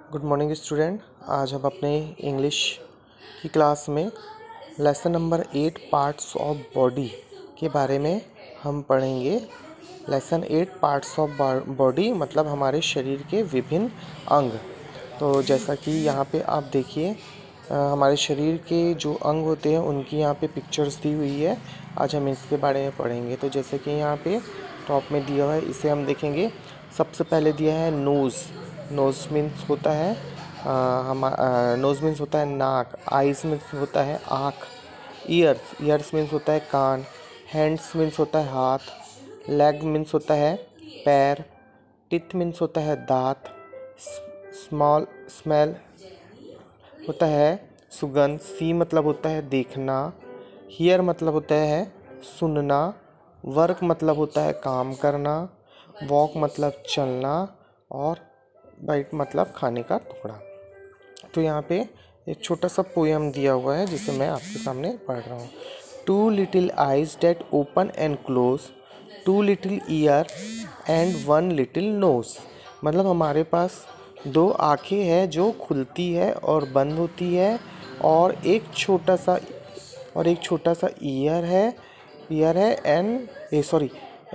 Good morning student. आज हम अपने इंग्लिश की क्लास में lesson number 8 parts of body के बारे में हम पढ़ेंगे। लेसन 8 पार्ट्स ऑफ बॉडी मतलब हमारे शरीर के विभिन्न अंग। तो जैसा कि यहाँ पे आप देखिए हमारे शरीर के जो अंग होते हैं उनकी यहाँ पे पिक्चर्स दी हुई है। आज हम इसके बारे में पढ़ेंगे। तो जैसे कि यहाँ पे टॉप में दिया हुआ है, इसे हम देखेंगे। सबसे पहले दिया है नोज़। नोज़ मीन्स होता है नोज़ मीन्स होता है नाक। आइज़ मीन्स होता है आँख। ईयर्स मीन्स होता है कान। हैंड्स मीन्स होता है हाथ। लेग मीन्स होता है पैर। टीथ मीन्स होता है दांत। स्मेल होता है सुगंध। सी मतलब होता है देखना। हियर मतलब होता है सुनना। वर्क मतलब होता है काम करना। वॉक मतलब चलना। और बाइट मतलब खाने का टुकड़ा। तो यहाँ पे एक छोटा सा पोएम दिया हुआ है जिसे मैं आपके सामने पढ़ रहा हूँ। 2 little eyes that open and close, 2 little ear and 1 little nose। मतलब हमारे पास 2 आँखें हैं जो खुलती है और बंद होती है, और एक छोटा सा ईयर है एंड सॉरी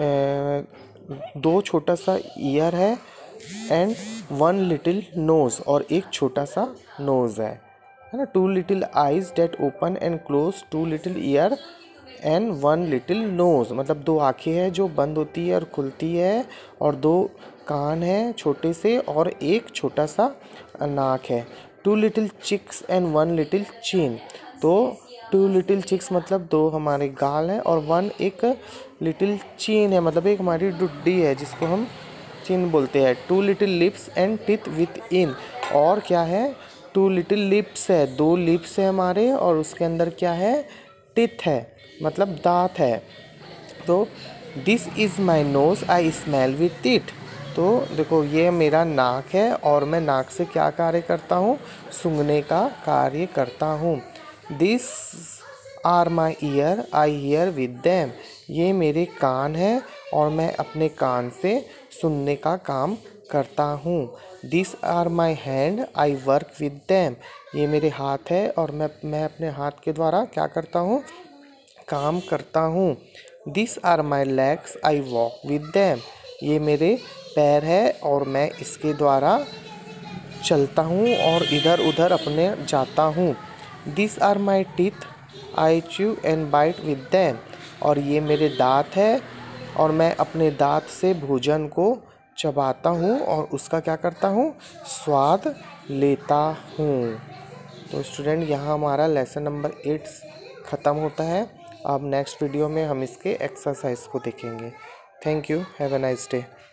2 छोटा सा ईयर है एंड 1 लिटिल नोज़, और एक छोटा सा नोज़ है ना। 2 little eyes that open and close, 2 little ear and 1 little nose. मतलब 2 आँखें हैं जो बंद होती है और खुलती है, और 2 कान हैं छोटे से, और एक छोटा सा नाक है। 2 little cheeks and 1 little chin. तो 2 लिटिल चिक्स मतलब 2 हमारे गाल हैं, और 1 एक लिटिल चिन है, मतलब एक हमारी डुड्डी है जिसको हम चिन बोलते हैं। 2 little lips and teeth within. और क्या है, 2 लिटिल लिप्स है, 2 लिप्स है हमारे, और उसके अंदर क्या है, टीथ है, मतलब दांत है। तो this is my nose I smell with it. तो देखो ये मेरा नाक है, और मैं नाक से क्या कार्य करता हूँ, सूंघने का कार्य करता हूँ। This are my ear I hear with them. ये मेरे कान हैं, और मैं अपने कान से सुनने का काम करता हूँ। This are my hand I work with them. ये मेरे हाथ है, और मैं अपने हाथ के द्वारा क्या करता हूँ, काम करता हूँ। This are my legs I walk with them. ये मेरे पैर है, और मैं इसके द्वारा चलता हूँ और इधर उधर अपने जाता हूँ। This are my teeth I chew and bite with them. और ये मेरे दांत है, और मैं अपने दांत से भोजन को चबाता हूँ और उसका क्या करता हूँ, स्वाद लेता हूँ। तो स्टूडेंट यहाँ हमारा लेसन नंबर 8 ख़त्म होता है। अब नेक्स्ट वीडियो में हम इसके एक्सरसाइज को देखेंगे। Thank you, have a nice day.